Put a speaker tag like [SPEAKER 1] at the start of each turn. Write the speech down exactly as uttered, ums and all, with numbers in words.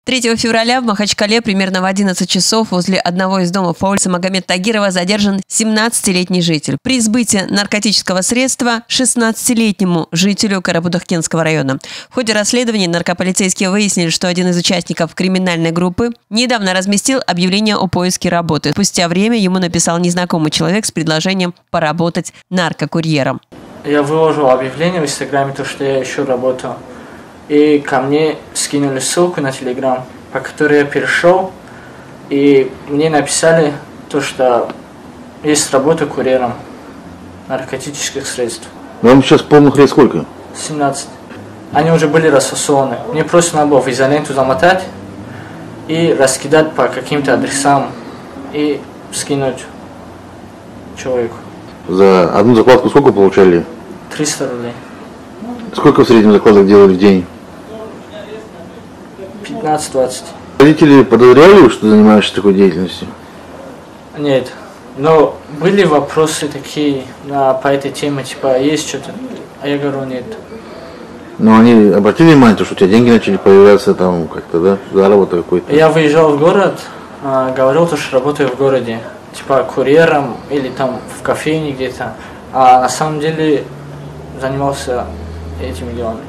[SPEAKER 1] третьего февраля в Махачкале примерно в одиннадцать часов возле одного из домов по улице Магомед Тагирова задержан семнадцатилетний житель. При сбытии наркотического средства шестнадцатилетнему жителю Карабудаккенского района. В ходе расследования наркополицейские выяснили, что один из участников криминальной группы недавно разместил объявление о поиске работы. Спустя время ему написал незнакомый человек с предложением поработать наркокурьером.
[SPEAKER 2] Я выложил объявление в Инстаграме, то, что я ищу работу. И ко мне скинули ссылку на Телеграм, по которой я перешел. И мне написали то, что есть работа курьером наркотических средств.
[SPEAKER 3] Вам сейчас полных лет сколько?
[SPEAKER 2] семнадцать. Они уже были расфасованы. Мне просто надо было в изоленту замотать и раскидать по каким-то адресам и скинуть человеку.
[SPEAKER 3] За одну закладку сколько получали?
[SPEAKER 2] триста рублей.
[SPEAKER 3] Сколько в среднем закладок делали в день?
[SPEAKER 2] пятнадцать-двадцать.
[SPEAKER 3] Родители подозревали, что занимаешься такой деятельностью?
[SPEAKER 2] Нет. Но были вопросы такие на, по этой теме, типа, есть что-то? А я говорю, нет.
[SPEAKER 3] Но они обратили внимание, что у тебя деньги начали появляться там как-то, да? Заработок какой-то?
[SPEAKER 2] Я выезжал в город, а, говорил, то, что работаю в городе. Типа курьером или там в кофейне где-то. А на самом деле занимался этими делами.